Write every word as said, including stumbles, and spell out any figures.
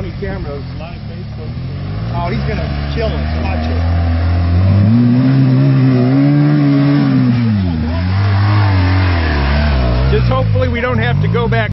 twenty cameras. Live Facebook. Oh, he's gonna kill us. Watch it. Just hopefully we don't have to go back.